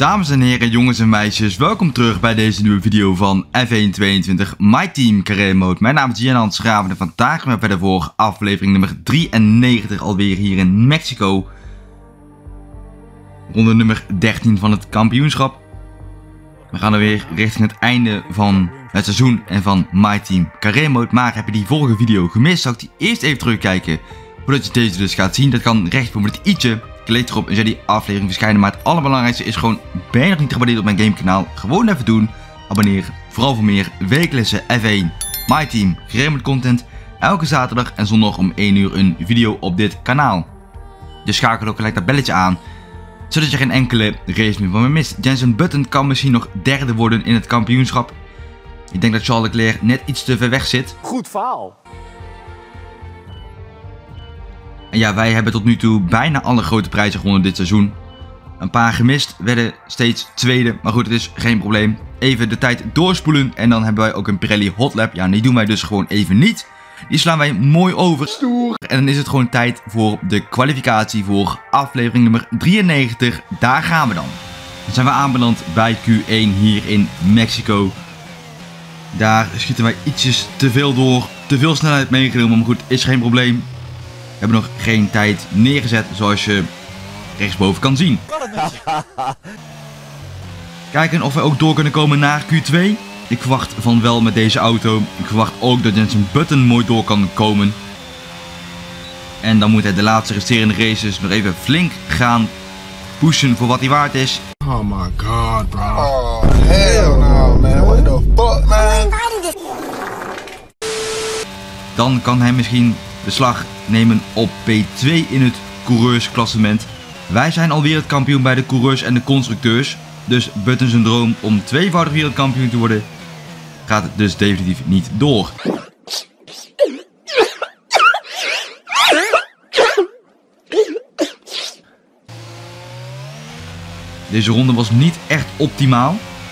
Dames en heren, jongens en meisjes, welkom terug bij deze nieuwe video van F122 My Team Career Mode. Mijn naam is Jan Schraven en vandaag gaan we verder voor aflevering nummer 93 alweer hier in Mexico. Ronde nummer 13 van het kampioenschap. We gaan er weer richting het einde van het seizoen en van My Team Career Mode. Maar heb je die vorige video gemist, zou ik die eerst even terugkijken voordat je deze dus gaat zien. Dat kan rechtsboven met ietsje. Klik erop en zie die aflevering verschijnen. Maar het allerbelangrijkste is gewoon, ben je nog niet geabonneerd op mijn gamekanaal? Gewoon even doen. Abonneer. Vooral voor meer wekelijkse F1 My Team Career Mode content. Elke zaterdag en zondag om 1 uur een video op dit kanaal. Dus schakel ook gelijk dat belletje aan, zodat je geen enkele race meer van me mist. Jenson Button kan misschien nog derde worden in het kampioenschap. Ik denk dat Charles Leclerc net iets te ver weg zit. Goed verhaal. En ja, wij hebben tot nu toe bijna alle grote prijzen gewonnen dit seizoen. Een paar gemist, werden steeds tweede. Maar goed, het is geen probleem. Even de tijd doorspoelen en dan hebben wij ook een Pirelli Hot Lap. Ja, die doen wij dus gewoon even niet. Die slaan wij mooi over. Stoer. En dan is het gewoon tijd voor de kwalificatie voor aflevering nummer 93. Daar gaan we dan. Dan zijn we aanbeland bij Q1 hier in Mexico. Daar schieten wij ietsjes te veel door. Te veel snelheid meegenomen, maar goed, is geen probleem. We hebben nog geen tijd neergezet, zoals je rechtsboven kan zien. Kijken of we ook door kunnen komen naar Q2. Ik verwacht van wel met deze auto. Ik verwacht ook dat Jenson Button mooi door kan komen. En dan moet hij de laatste resterende races nog even flink gaan pushen voor wat hij waard is. Oh my god, bro. Oh, hell no, man. What the fuck, man? Dan kan hij misschien de slag nemen op P2 in het coureursklassement. Wij zijn alweer het kampioen bij de coureurs en de constructeurs. Dus Button zijn droom om tweevoudig wereldkampioen te worden gaat dus definitief niet door. Deze ronde was niet echt optimaal.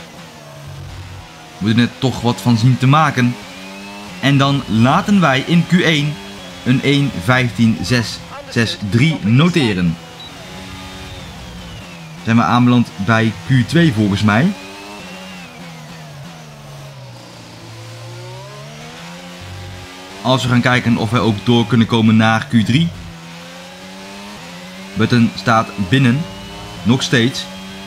We moeten er toch wat van zien te maken. En dan laten wij in Q1 een 1.15.663 noteren. Zijn we aanbeland bij Q2 volgens mij. Als we gaan kijken of wij ook door kunnen komen naar Q3. Button staat binnen. Nog steeds.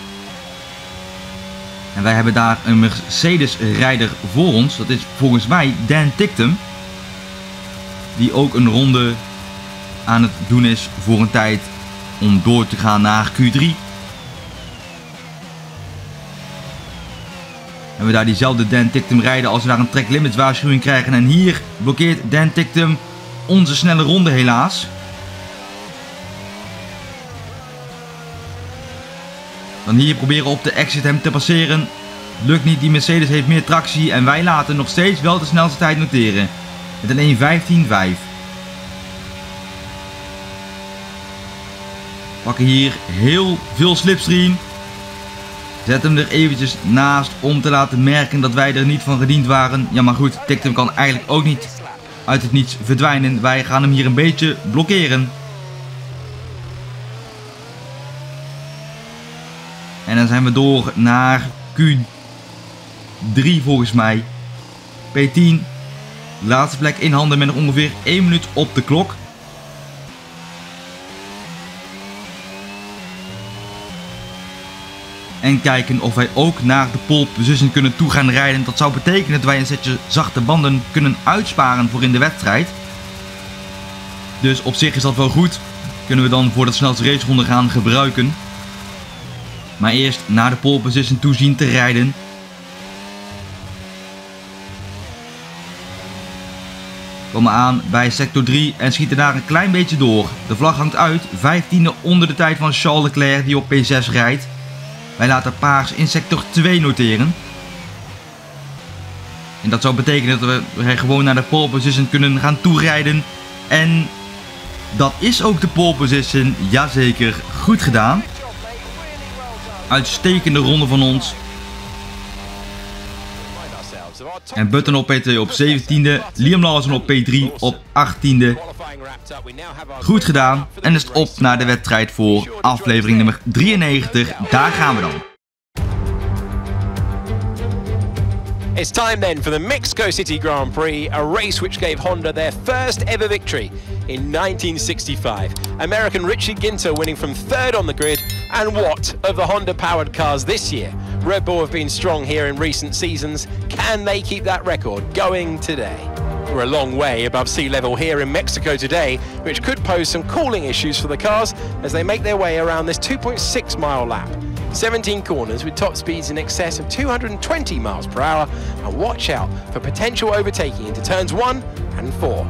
En wij hebben daar een Mercedes rijder voor ons. Dat is volgens mij Dan Ticktum. Die ook een ronde aan het doen is voor een tijd om door te gaan naar Q3. En we daar diezelfde Dan Ticktum rijden als we daar een track limits waarschuwing krijgen. En hier blokkeert Dan Ticktum onze snelle ronde helaas. Dan hier proberen op de exit hem te passeren. Lukt niet, die Mercedes heeft meer tractie en wij laten nog steeds wel de snelste tijd noteren. Met een 1.15.5. Pakken hier heel veel slipstream. Zet hem er eventjes naast om te laten merken dat wij er niet van gediend waren. Ja, maar goed, Ticktum kan eigenlijk ook niet uit het niets verdwijnen. Wij gaan hem hier een beetje blokkeren. En dan zijn we door naar Q3 volgens mij. P10. Laatste plek in handen met nog ongeveer 1 minuut op de klok. En kijken of wij ook naar de pole position kunnen toe gaan rijden. Dat zou betekenen dat wij een setje zachte banden kunnen uitsparen voor in de wedstrijd. Dus op zich is dat wel goed. Kunnen we dan voor de snelste raceronde gaan gebruiken. Maar eerst naar de pole position toe zien te rijden. Komen aan bij sector 3 en schieten daar een klein beetje door. De vlag hangt uit. 15e onder de tijd van Charles Leclerc die op P6 rijdt. Wij laten paars in sector 2 noteren. En dat zou betekenen dat we gewoon naar de pole position kunnen gaan toerijden. En dat is ook de pole position. Jazeker, goed gedaan. Uitstekende ronde van ons. En Button op P2 op 17e. Liam Lawson op P3 op 18e. Goed gedaan. En is het op naar de wedstrijd voor aflevering nummer 93. Daar gaan we dan. It's time then for the Mexico City Grand Prix, a race which gave Honda their first ever victory in 1965. American Richie Ginter winning from third on the grid, and what of the Honda-powered cars this year? Red Bull have been strong here in recent seasons. Can they keep that record going today? We're a long way above sea level here in Mexico today, which could pose some cooling issues for the cars as they make their way around this 2.6 mile lap. 17 corners with top speeds in excess of 220 miles per hour, and watch out for potential overtaking into turns 1 and 4.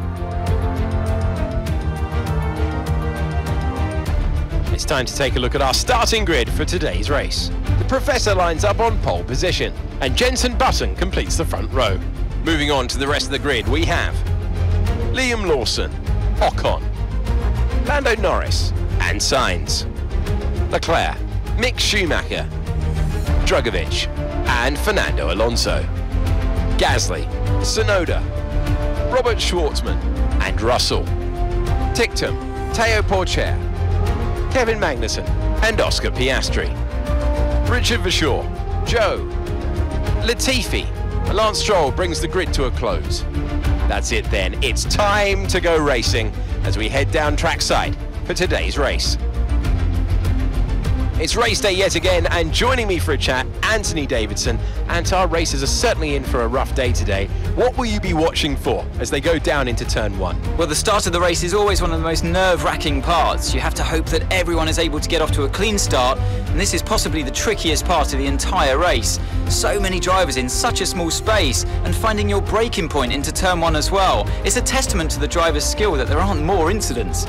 It's time to take a look at our starting grid for today's race. The Professor lines up on pole position, and Jenson Button completes the front row. Moving on to the rest of the grid, we have Liam Lawson, Ocon, Lando Norris and Sainz, Leclerc, Mick Schumacher, Drugovich and Fernando Alonso, Gasly, Tsunoda, Robert Schwartzman and Russell, Ticktum, Teo Porcher, Kevin Magnussen and Oscar Piastri, Richard Verschoor, Joe, Latifi, and Lance Stroll brings the grid to a close. That's it then, it's time to go racing as we head down trackside for today's race. It's race day yet again, and joining me for a chat, Anthony Davidson. And our racers are certainly in for a rough day today. What will you be watching for as they go down into turn 1? Well, the start of the race is always one of the most nerve-wracking parts. You have to hope that everyone is able to get off to a clean start, and this is possibly the trickiest part of the entire race. So many drivers in such a small space, and finding your braking point into turn 1 as well. It's a testament to the driver's skill that there aren't more incidents.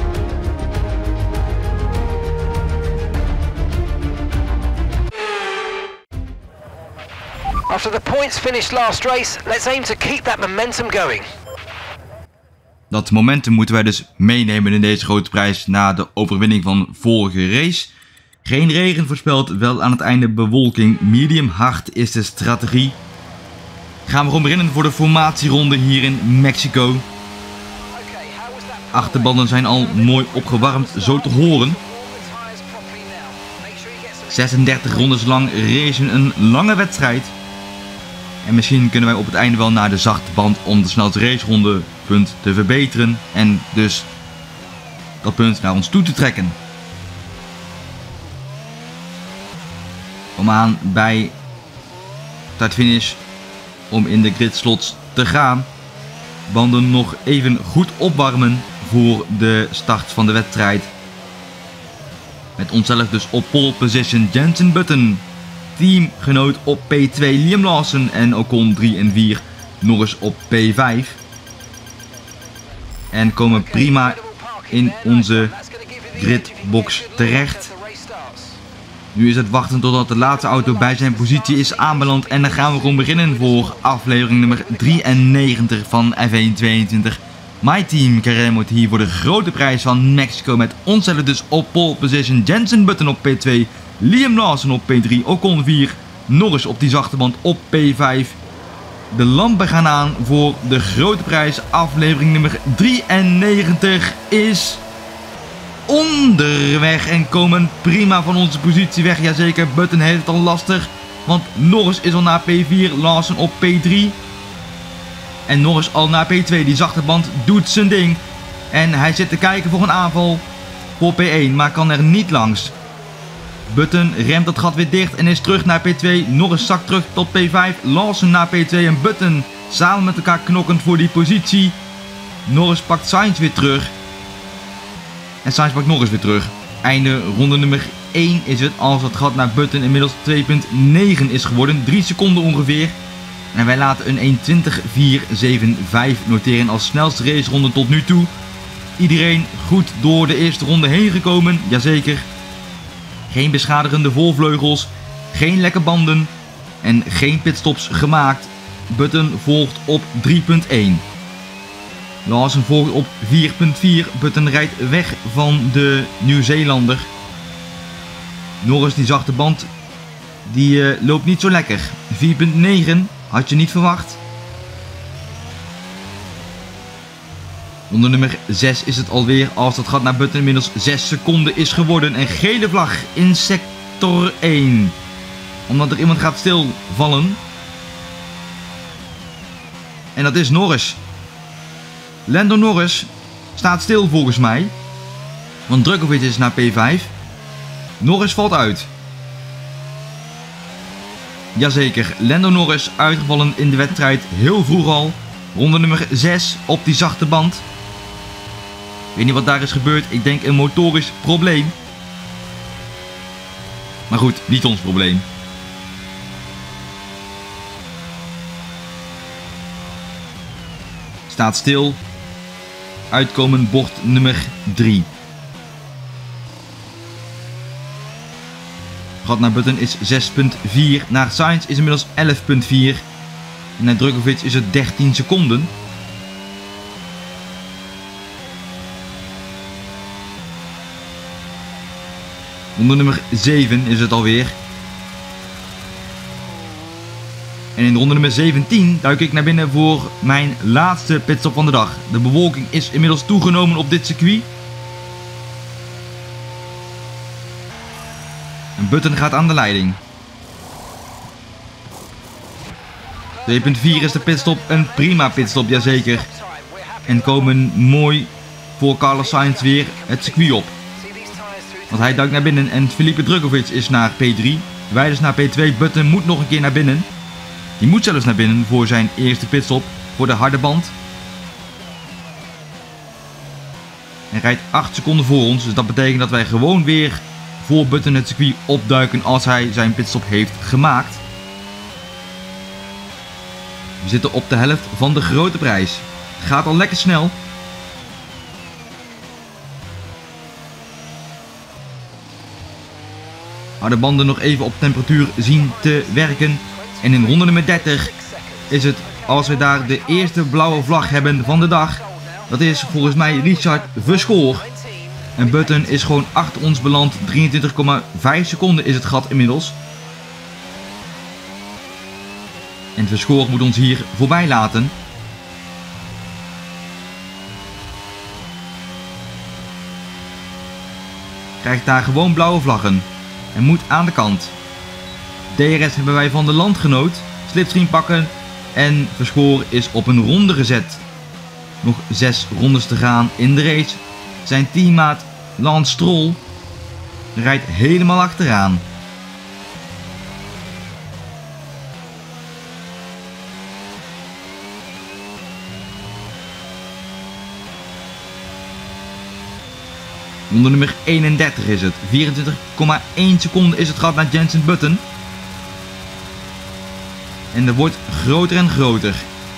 After the points finished last race, let's aim to keep that momentum going. Dat momentum moeten wij dus meenemen in deze grote prijs na de overwinning van vorige race. Geen regen voorspeld, wel aan het einde bewolking. Medium hard is de strategie. Gaan we gewoon beginnen voor de formatieronde hier in Mexico. Achterbanden zijn al mooi opgewarmd, zo te horen. 36 rondes lang racen, een lange wedstrijd. En misschien kunnen wij op het einde wel naar de zachte band om de snelste racerondepunt te verbeteren. En dus dat punt naar ons toe te trekken. Kom aan bij start-finish om in de gridslots te gaan. Banden nog even goed opwarmen voor de start van de wedstrijd. Met onszelf dus op pole position Jenson Button. Teamgenoot op P2 Liam Lawson en Ocon 3 en 4 Norris op P5. En komen prima in onze gridbox terecht. Nu is het wachten totdat de laatste auto bij zijn positie is aanbeland. En dan gaan we gewoon beginnen voor aflevering nummer 93 van F1 22. My Team Carrera Mode hier voor de grote prijs van Mexico. Met onszelf dus op pole position Jenson Button op P2. Liam Lawson op P3, Ocon 4, Norris op die zachte band op P5. De lampen gaan aan voor de grote prijs. Aflevering nummer 93 is onderweg en komen prima van onze positie weg. Jazeker, Button heeft het al lastig, want Norris is al naar P4, Lawson op P3. En Norris al naar P2, die zachte band doet zijn ding. En hij zit te kijken voor een aanval voor P1, maar kan er niet langs. Button remt dat gat weer dicht en is terug naar P2. Norris zakt terug tot P5. Lawson naar P2 en Button samen met elkaar knokkend voor die positie. Norris pakt Sainz weer terug. En Sainz pakt Norris weer terug. Einde ronde nummer 1 is het als het gat naar Button inmiddels 2.9 is geworden. 3 seconden ongeveer. En wij laten een 1.20.475 noteren als snelste raceronde tot nu toe. Iedereen goed door de eerste ronde heen gekomen. Jazeker. Geen beschadigende voorvleugels, geen lekke banden en geen pitstops gemaakt. Button volgt op 3.1. Lawson volgt op 4.4. Button rijdt weg van de Nieuw-Zeelander. Norris, die zachte band, die loopt niet zo lekker. 4.9 had je niet verwacht. Onder nummer 6 is het alweer als dat gat naar Button inmiddels 6 seconden is geworden. En gele vlag in sector 1. Omdat er iemand gaat stilvallen. En dat is Norris. Lando Norris staat stil volgens mij. Want Drukovic is naar P5. Norris valt uit. Jazeker, Lando Norris uitgevallen in de wedstrijd heel vroeg al. Ronde nummer 6 op die zachte band. Ik weet niet wat daar is gebeurd. Ik denk een motorisch probleem. Maar goed, niet ons probleem. Staat stil. Uitkomen bocht nummer 3. Gat naar Button is 6,4. Naar Sainz is inmiddels 11,4. En naar Drukovic is het 13 seconden. Ronde nummer 7 is het alweer. En in ronde nummer 17 duik ik naar binnen voor mijn laatste pitstop van de dag. De bewolking is inmiddels toegenomen op dit circuit. En Button gaat aan de leiding. 2,4 is de pitstop, een prima pitstop, jazeker. En komen mooi voor Carlos Sainz weer het circuit op. Want hij duikt naar binnen en Felipe Drukovic is naar P3. Wij dus naar P2, Button moet nog een keer naar binnen. Die moet zelfs naar binnen voor zijn eerste pitstop, voor de harde band. Hij rijdt 8 seconden voor ons, dus dat betekent dat wij gewoon weer voor Button het circuit opduiken als hij zijn pitstop heeft gemaakt. We zitten op de helft van de grote prijs. Het gaat al lekker snel. Harde banden nog even op temperatuur zien te werken. En in ronde nummer 30 is het, als we daar de eerste blauwe vlag hebben van de dag. Dat is volgens mij Richard Verschoor. En Button is gewoon achter ons beland. 23,5 seconden is het gat inmiddels. En Verschoor moet ons hier voorbij laten. Krijgt daar gewoon blauwe vlaggen. En moet aan de kant. DRS hebben wij van de landgenoot. Slipstream pakken. En Verschoor is op een ronde gezet. Nog 6 rondes te gaan in de race. Zijn teammaat Lance Stroll rijdt helemaal achteraan. Ronde nummer 31 is het. 24,1 seconden is het gat naar Jenson Button. En dat wordt groter en groter.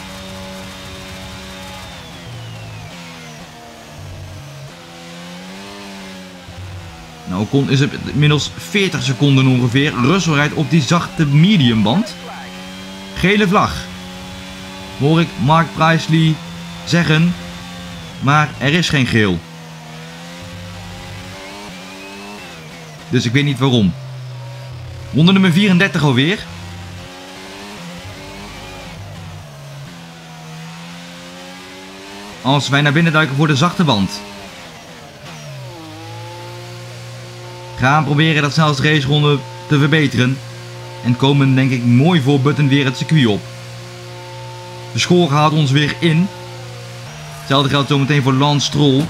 Nou, Ocon is het inmiddels 40 seconden ongeveer. Russell rijdt op die zachte mediumband. Gele vlag. Hoor ik Mark Priestley zeggen. Maar er is geen geel. Dus ik weet niet waarom. Ronde nummer 34 alweer. Als wij naar binnen duiken voor de zachte band. Gaan proberen dat snelste raceronde te verbeteren. En komen denk ik mooi voor Button weer het circuit op. De Schoor haalt ons weer in. Hetzelfde geldt zometeen voor Lance Stroll.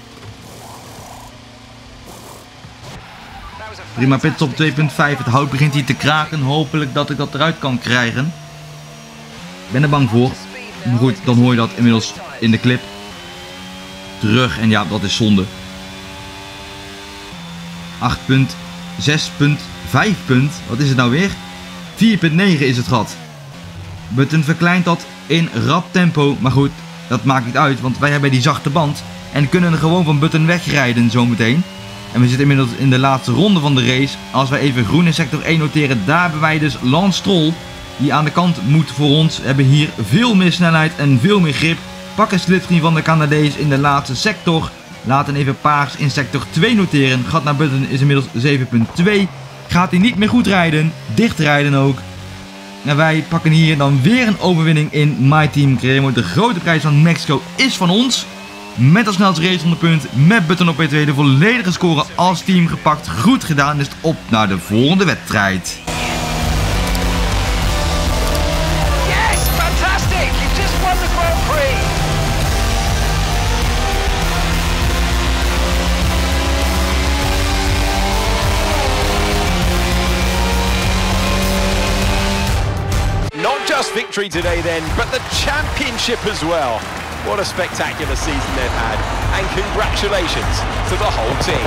Prima pitstop 2.5. Het hout begint hier te kraken. Hopelijk dat ik dat eruit kan krijgen. Ik ben er bang voor. Maar goed, dan hoor je dat inmiddels in de clip. Terug. En ja, dat is zonde. 8 punt. 6 punt. 5 punt. Wat is het nou weer? 4.9 is het gat. Button verkleint dat in rap tempo. Maar goed, dat maakt niet uit. Want wij hebben die zachte band. En kunnen er gewoon van Button wegrijden zometeen. En we zitten inmiddels in de laatste ronde van de race. Als wij even groen in sector 1 noteren. Daar hebben wij dus Lance Stroll. Die aan de kant moet voor ons. We hebben hier veel meer snelheid en veel meer grip. Pakken slipstream van de Canadees in de laatste sector. Laten even paars in sector 2 noteren. Gat naar Button is inmiddels 7.2. Gaat hij niet meer goed rijden. Dicht rijden ook. En wij pakken hier dan weer een overwinning in My Team Cremo. De grote prijs van Mexico is van ons. Met als snelste racerondepunt. Met Button op P2. De volledige score als team gepakt. Goed gedaan. Dus op naar de volgende wedstrijd. Yes, fantastic! You've just won just victory today then, but the championship as well. What a spectacular season they've had, and congratulations to the whole team.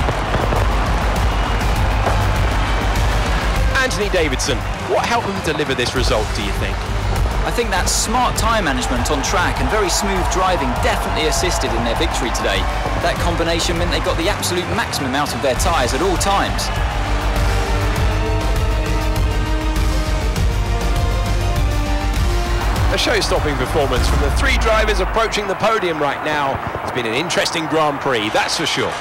Anthony Davidson, what helped them deliver this result, do you think? I think that smart tyre management on track and very smooth driving definitely assisted in their victory today. That combination meant they got the absolute maximum out of their tyres at all times. A show-stopping performance from the three drivers approaching the podium right now. It's been an interesting Grand Prix, that's for sure.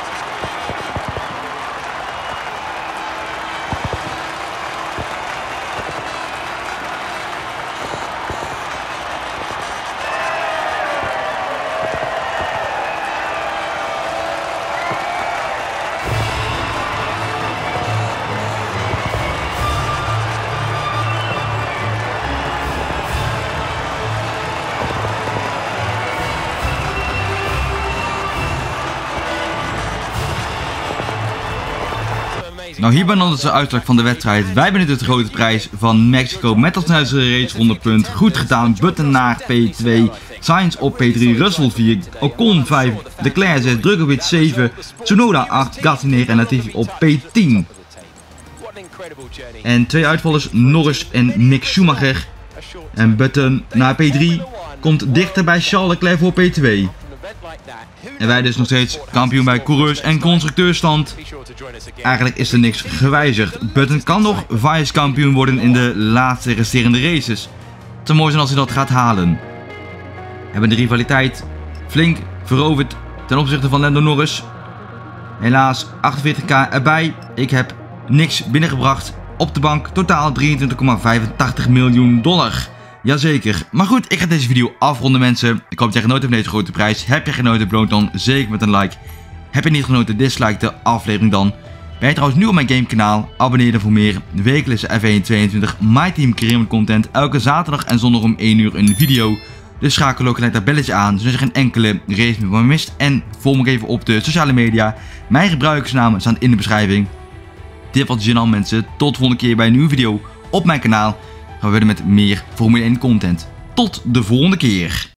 Nou, hier ben dan de uitslag van de wedstrijd. Wij winnen de grote prijs van Mexico met als snelste racerondepunt. Goed gedaan, Button naar P2, Sainz op P3, Russell 4, Ocon 5, Leclerc 6, Drugovic 7, Tsunoda 8, Gasly 9 en Latifi op P10. En twee uitvallers, Norris en Mick Schumacher. En Button naar P3 komt dichter bij Charles Leclerc voor P2. En wij dus nog steeds kampioen bij coureurs en constructeursstand. Eigenlijk is er niks gewijzigd. Button kan nog vice kampioen worden in de laatste resterende races. Het zou mooi zijn als hij dat gaat halen. We hebben de rivaliteit flink veroverd ten opzichte van Lando Norris. Helaas 48k erbij. Ik heb niks binnengebracht op de bank. Totaal $23,85 miljoen. Jazeker. Maar goed, ik ga deze video afronden, mensen. Ik hoop dat je genoten van deze grote prijs. Heb je genoten, beloon dan zeker met een like. Heb je niet genoten, dislike de aflevering dan. Ben je trouwens nieuw op mijn gamekanaal? Abonneer je voor meer wekelijkse F1 22 My Team Career content. Elke zaterdag en zondag om 1 uur een video. Dus schakel ook gelijk dat belletje aan, zodat je geen enkele race meer van me mist. En volg me even op de sociale media. Mijn gebruikersnamen staan in de beschrijving. Dit was het mensen. Tot de volgende keer bij een nieuwe video op mijn kanaal. Gaan we verder met meer Formule 1 content. Tot de volgende keer.